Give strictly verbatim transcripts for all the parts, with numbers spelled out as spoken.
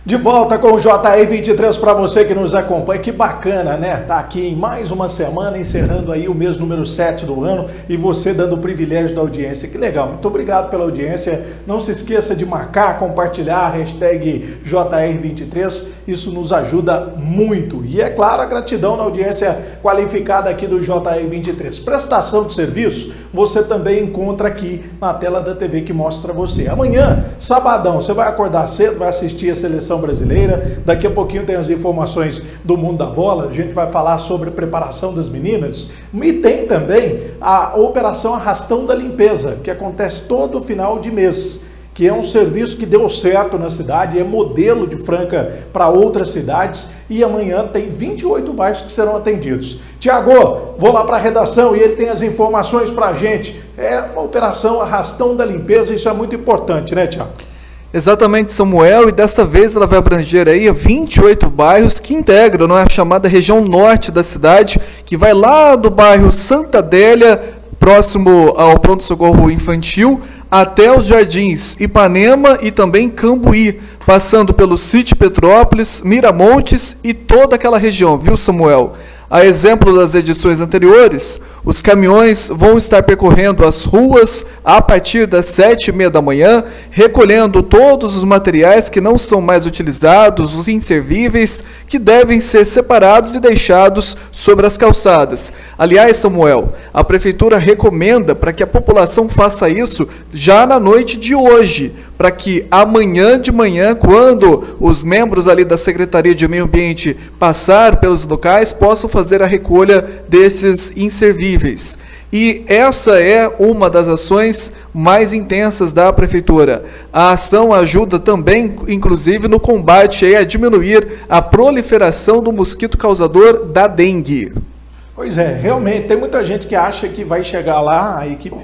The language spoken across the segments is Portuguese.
De volta com o J R vinte e três para você que nos acompanha. Que bacana, né? Tá aqui em mais uma semana, encerrando aí o mês número sete do ano e você dando o privilégio da audiência. Que legal. Muito obrigado pela audiência. Não se esqueça de marcar, compartilhar a hashtag J R vinte e três. Isso nos ajuda muito. E é claro, a gratidão na audiência qualificada aqui do J R vinte e três. Prestação de serviço, você também encontra aqui na tela da T V que mostra você. Amanhã, sabadão, você vai acordar cedo, vai assistir a seleção brasileira. Daqui a pouquinho tem as informações do mundo da bola. A gente vai falar sobre a preparação das meninas. E tem também a operação Arrastão da Limpeza, que acontece todo final de mês, que é um serviço que deu certo na cidade, é modelo de Franca para outras cidades, e amanhã tem vinte e oito bairros que serão atendidos. Tiago, vou lá para a redação e ele tem as informações para a gente. É uma operação Arrastão da Limpeza, isso é muito importante, né, Tiago? Exatamente, Samuel, e dessa vez ela vai abranger aí vinte e oito bairros que integram, não é, a chamada região norte da cidade, que vai lá do bairro Santa Adélia, próximo ao pronto-socorro infantil, até os Jardins Ipanema e também Cambuí, passando pelo Sítio Petrópolis, Miramontes e toda aquela região, viu, Samuel? A exemplo das edições anteriores, os caminhões vão estar percorrendo as ruas a partir das sete e meia da manhã, recolhendo todos os materiais que não são mais utilizados, os inservíveis, que devem ser separados e deixados sobre as calçadas. Aliás, Samuel, a Prefeitura recomenda para que a população faça isso já na noite de hoje, para que amanhã de manhã, quando os membros ali da Secretaria de Meio Ambiente passar pelos locais, possam fazer a recolha desses inservíveis. E essa é uma das ações mais intensas da Prefeitura. A ação ajuda também, inclusive, no combate aí, a diminuir a proliferação do mosquito causador da dengue. Pois é, realmente, tem muita gente que acha que vai chegar lá, a equipe...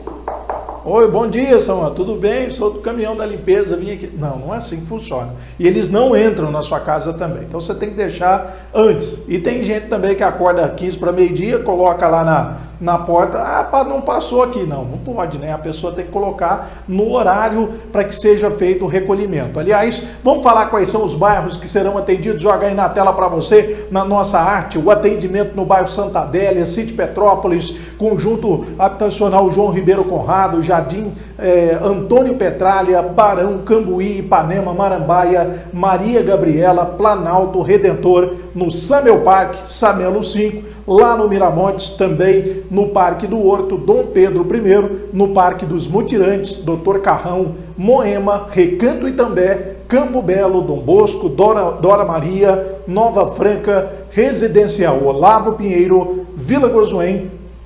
Oi, bom dia, Samuel, tudo bem? Sou do caminhão da limpeza, vim aqui. Não, não é assim que funciona. E eles não entram na sua casa também. Então você tem que deixar antes. E tem gente também que acorda quinze para meio-dia, coloca lá na, na porta, ah, não passou aqui. Não, não pode, né? A pessoa tem que colocar no horário para que seja feito o recolhimento. Aliás, vamos falar quais são os bairros que serão atendidos. Joga aí na tela para você, na nossa arte, o atendimento no bairro Santa Adélia, Sítio Petrópolis, Conjunto Habitacional João Ribeiro Conrado, Jardim eh, Antônio Petralha, Barão, Cambuí, Ipanema, Marambaia, Maria Gabriela, Planalto, Redentor, no Samel Parque, Samelo cinco, lá no Miramontes, também no Parque do Horto, Dom Pedro I, no Parque dos Mutirantes, Doutor Carrão, Moema, Recanto Itambé, Campo Belo, Dom Bosco, Dora, Dora Maria, Nova Franca, Residencial Olavo Pinheiro, Vila Gozoém,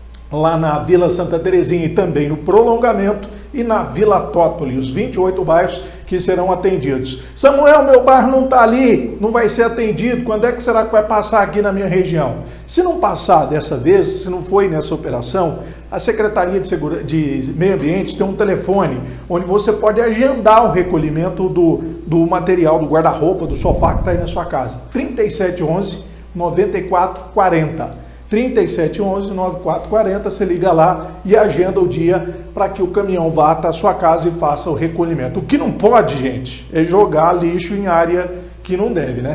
lá na Vila Santa Terezinha e também no prolongamento, e na Vila Tótoli, os vinte e oito bairros que serão atendidos. Samuel, meu bairro não está ali, não vai ser atendido, quando é que será que vai passar aqui na minha região? Se não passar dessa vez, se não foi nessa operação, a Secretaria de, Segura... de Meio Ambiente tem um telefone onde você pode agendar o recolhimento do, do material, do guarda-roupa, do sofá que está aí na sua casa. trinta e sete onze, noventa e quatro quarenta. trinta e sete onze, noventa e quatro quarenta, você liga lá e agenda o dia para que o caminhão vá até a sua casa e faça o recolhimento. O que não pode, gente, é jogar lixo em área que não deve, né?